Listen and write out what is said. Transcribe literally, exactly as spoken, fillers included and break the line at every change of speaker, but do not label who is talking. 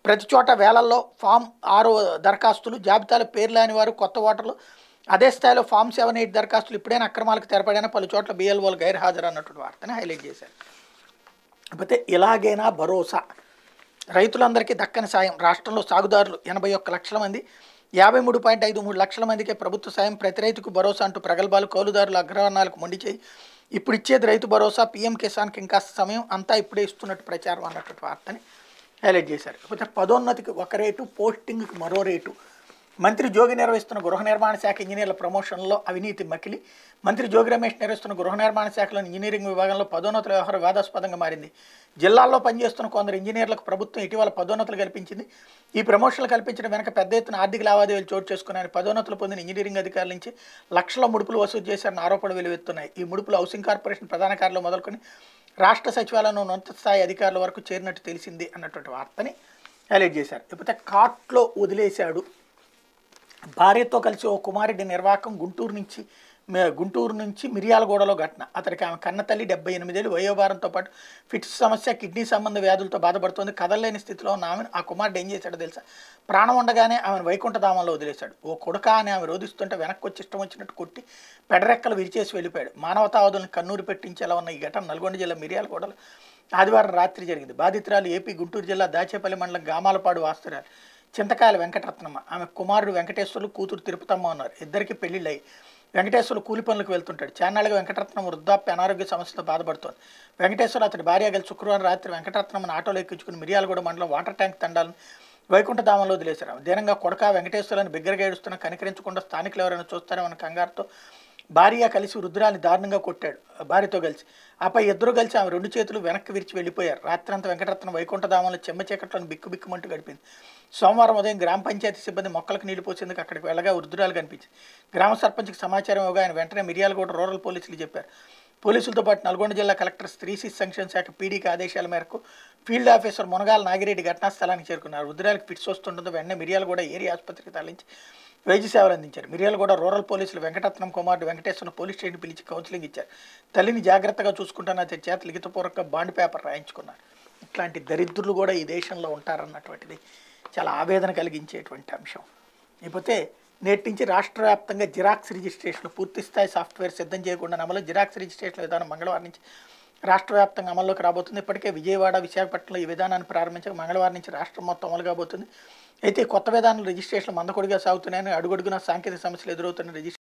ప్రతి చోట వేలల్లో ఫామ్ ఆరు దరఖాస్తులు, జాబితాలో పేర్లు లేని వారు కొత్త ఓటర్లు, అదే స్థాయిలో ఫామ్ సెవెన్ ఎయిట్ దరఖాస్తులు ఇప్పుడైనా అక్రమాలకు తెరపడిన పలు చోట్ల బిఎల్ఓలు గైర్హాజరు అన్నటువంటి వార్తని హైలైట్ చేశారు. కాకపోతే ఇలాగైనా భరోసా రైతులందరికీ దక్కని సాయం. రాష్ట్రంలో సాగుదారులు ఎనభై ఒక్క లక్షల మంది, యాభై మూడు పాయింట్ ఐదు మూడు లక్షల మందికే ప్రభుత్వ సాయం. ప్రతి రైతుకు భరోసా అంటూ ప్రగల్భాలు. కౌలుదారుల అగ్రవర్ణాలకు మొండి చేయి. ఇప్పుడు ఇచ్చేది రైతు భరోసా, పీఎం కిసాన్కి ఇంకా సమయం, అంతా ఇప్పుడే ఇస్తున్నట్టు ప్రచారం అన్నటువంటి వార్తని హైలైట్ చేశారు. కాకపోతే పదోన్నతికి ఒక రేటు, పోస్టింగ్కి మరో రేటు. మంత్రి జోగి నిర్వహిస్తున్న గృహ నిర్మాణ శాఖ ఇంజనీర్ల ప్రమోషన్లో అవినీతి మకిలి. మంత్రి జోగి రమేష్ నిర్వహిస్తున్న గృహ నిర్మాణ శాఖలోని ఇంజనీరింగ్ విభాగంలో పదోన్నతుల వ్యవహారం వివాదాస్పదంగా మారింది. జిల్లాల్లో పనిచేస్తున్న కొందరు ఇంజనీర్లకు ప్రభుత్వం ఇటీవల పదోన్నతులు కల్పించింది. ఈ ప్రమోషన్లు కల్పించడం వెనక పెద్ద ఎత్తున ఆర్థిక లావాదేవీలు చోటు చేసుకున్నాయని పదోన్నతులు పొందిన ఇంజనీరింగ్ అధికారుల నుంచి లక్షల ముడుపులు వసూలు చేశారని ఆరోపణలు వెలువెత్తున్నాయి. ఈ ముడుపులు హౌసింగ్ కార్పొరేషన్ ప్రధాన కార్యాలయం మొదలుకొని రాష్ట్ర సచివాలయంలో ఉన్నత స్థాయి అధికారుల వరకు చేరినట్టు తెలిసింది అన్నటువంటి వార్తని హైలైట్ చేశారు. లేకపోతే కాట్లో వదిలేశాడు. భార్యతో కలిసి ఓ కుమారుడి నిర్వాకం. గుంటూరు నుంచి గుంటూరు నుంచి మిర్యాలగూడలో ఘటన. అతనికి ఆమె కన్నతల్లి డెబ్బై ఎనిమిదేళ్ళు వయోభారంతో పాటు ఫిట్స్ సమస్య, కిడ్నీ సంబంధ వ్యాధులతో బాధపడుతోంది. కదలలేని స్థితిలో ఉన్న ఆమెను ఆ కుమారుడు ఏం చేశాడో తెలుసా? ప్రాణం ఉండగానే ఆమెను వైకుంఠధామంలో వదిలేశాడు. ఓ కొడుక అని ఆమె రోధిస్తుంటే వెనక్కి వచ్చి ఇష్టం వచ్చినట్టు కొట్టి పెడరెక్కలు విరిచేసి వెళ్ళిపోయాడు. మానవతావాదులను కన్నూరు పెట్టించేలా ఉన్న ఈ ఘటన నల్గొండ జిల్లా మిర్యాలగూడలో ఆదివారం రాత్రి జరిగింది. బాధితురాలు ఏపీ గుంటూరు జిల్లా దాచేపల్లి మండలం గామాలపాడు వాస్తురాలు చింతకాయల వెంకటరత్నమ్మ. ఆమె కుమారుడు వెంకటేశ్వర్లు, కూతురు తిరుపతమ్మ ఉన్నారు. ఇద్దరికి పెళ్లిళ్ళయి. వెంకటేశ్వర్లు కూలి పనులకు వెళ్తుంటాడు. చాన్నాళ్ళుగా వెంకటరత్నం వృద్ధాప్య అనారోగ్య సమస్యలతో బాధపడుతోంది. వెంకటేశ్వర్లు అతడి భార్య కలిసి శుక్రవారం రాత్రి వెంకటరత్నమ్మను ఆటోలో ఎక్కించుకుని మిర్యాలగూడ మండలం వాటర్ ట్యాంక్ తండాలను వైకుంఠధామంలో వదిలేశారు. దీనంగా కొడక వెంకటేశ్వర్లను బిగ్గరగా ఏడుస్తున్నా కనికరించకుండా స్థానికులు ఎవరైనా చూస్తారేమన్న కంగారుతో భార్య కలిసి వృద్ధురాన్ని దారుణంగా కొట్టాడు. భార్యతో కలిసి ఆపై ఇద్దరు కలిసి ఆమె రెండు చేతులు వెనక్కి విరిచి వెళ్ళిపోయారు. రాత్రంతా వెంకటరత్నం వైకుంఠధామంలో చెమ్మ చీకట్లను బిక్కు బిక్కుమంటూ గడిపింది. సోమవారం ఉదయం గ్రామ పంచాయతీ సిబ్బంది మొక్కలకు నీళ్లు పోసేందుకు అక్కడికి వెళ్ళగా వృద్ధురాలు కనిపించింది. గ్రామ సర్పంచ్కి సమాచారం ఇవ్వగా ఆయన వెంటనే మిర్యాలగూడ రూరల్ పోలీసులు చెప్పారు. పోలీసులతో పాటు నల్గొండ జిల్లా కలెక్టర్ స్త్రీ శిశు సంక్షేమ శాఖ పీడీకి ఆదేశాల మేరకు ఫీల్డ్ ఆఫీసర్ మునగాల నాగిరెడ్డి ఘటనా స్థలానికి చేరుకున్నారు. వృద్ధురాలకు ఫిట్స్ వస్తుండడంతో వెంటనే మిర్యాలగూడ ఏరియా ఆసుపత్రికి తరలించి వైద్య సేవలు అందించారు. మిర్యాలగూడ రూరల్ పోలీసులు వెంకటరత్నం కుమారుడు వెంకటేశ్వర పోలీస్ స్టేషన్ పిలిచి కౌన్సిలింగ్ ఇచ్చారు. తల్లిని జాగ్రత్తగా చూసుకుంటాను అతని చేత లిఖితపూర్వక బాండ్ పేపర్ రాయించుకున్నారు. ఇట్లాంటి దరిద్రులు కూడా ఈ దేశంలో ఉంటారన్నటువంటిది చాలా ఆవేదన కలిగించేటువంటి అంశం. ఇకపోతే నేటి నుంచి రాష్ట్ర వ్యాప్తంగా జిరాక్స్ రిజిస్ట్రేషన్ పూర్తిస్థాయి సాఫ్ట్వేర్ సిద్ధం చేయకుండా అమలు. జిరాక్స్ రిజిస్ట్రేషన్ విధానం మంగళవారం నుంచి రాష్ట్ర వ్యాప్తంగా అమల్లోకి రాబోతుంది. ఇప్పటికే విజయవాడ, విశాఖపట్నంలో ఈ విధానాన్ని ప్రారంభించక మంగళవారం నుంచి రాష్ట్రం మొత్తం అమలు కాబోతుంది. అయితే కొత్త విధానం రిజిస్ట్రేషన్ మందకొడిగా సాగుతున్నాయని, అడుగడుగున సాంకేతిక సమస్యలు ఎదురవుతున్న రిజిస్ట్రేషన్